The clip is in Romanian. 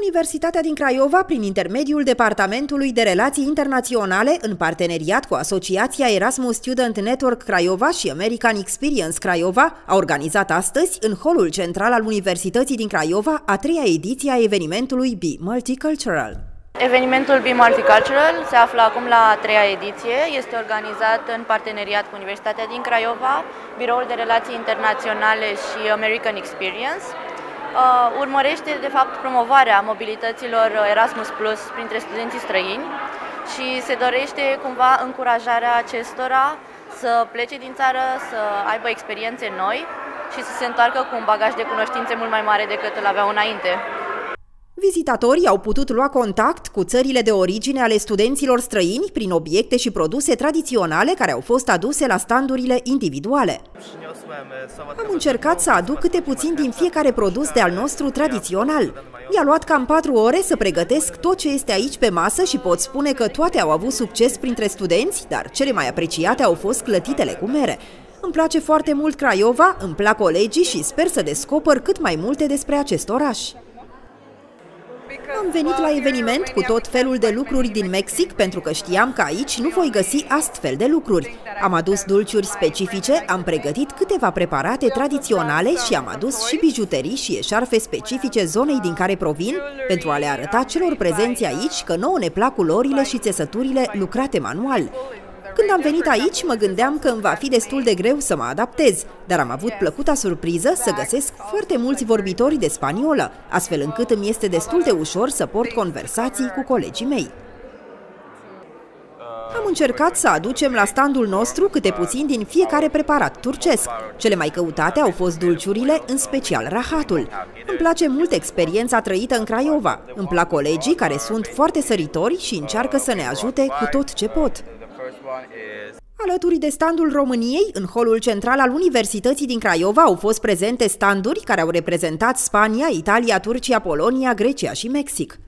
Universitatea din Craiova, prin intermediul Departamentului de Relații Internaționale, în parteneriat cu Asociația Erasmus Student Network Craiova și American Experience Craiova, a organizat astăzi, în holul central al Universității din Craiova, a treia ediție a evenimentului Be Multicultural. Evenimentul Be Multicultural se află acum la a treia ediție. Este organizat în parteneriat cu Universitatea din Craiova, Biroul de Relații Internaționale și American Experience. Urmărește, de fapt, promovarea mobilităților Erasmus Plus printre studenții străini și se dorește cumva încurajarea acestora să plece din țară, să aibă experiențe noi și să se întoarcă cu un bagaj de cunoștințe mult mai mare decât îl aveau înainte. Vizitatorii au putut lua contact cu țările de origine ale studenților străini prin obiecte și produse tradiționale care au fost aduse la standurile individuale. Am încercat să aduc câte puțin din fiecare produs de al nostru tradițional. Mi-a luat cam 4 ore să pregătesc tot ce este aici pe masă și pot spune că toate au avut succes printre studenți, dar cele mai apreciate au fost clătitele cu mere. Îmi place foarte mult Craiova, îmi plac colegii și sper să descoper cât mai multe despre acest oraș. Am venit la eveniment cu tot felul de lucruri din Mexic pentru că știam că aici nu voi găsi astfel de lucruri. Am adus dulciuri specifice, am pregătit câteva preparate tradiționale și am adus și bijuterii și eșarfe specifice zonei din care provin pentru a le arăta celor prezenți aici că nouă ne plac culorile și țesăturile lucrate manual. Când am venit aici, mă gândeam că îmi va fi destul de greu să mă adaptez, dar am avut plăcuta surpriză să găsesc foarte mulți vorbitori de spaniolă, astfel încât îmi este destul de ușor să port conversații cu colegii mei. Am încercat să aducem la standul nostru câte puțin din fiecare preparat turcesc. Cele mai căutate au fost dulciurile, în special rahatul. Îmi place mult experiența trăită în Craiova. Îmi plac colegii care sunt foarte săritori și încearcă să ne ajute cu tot ce pot. Alături de standul României, în holul central al Universității din Craiova au fost prezente standuri care au reprezentat Spania, Italia, Turcia, Polonia, Grecia și Mexic.